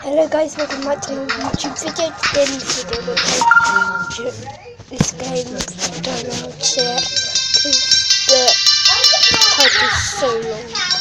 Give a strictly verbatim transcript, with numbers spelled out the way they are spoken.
Hello guys, welcome back to my YouTube video. Today in this video we're playing this game. I don't know how to say it because the title is so long.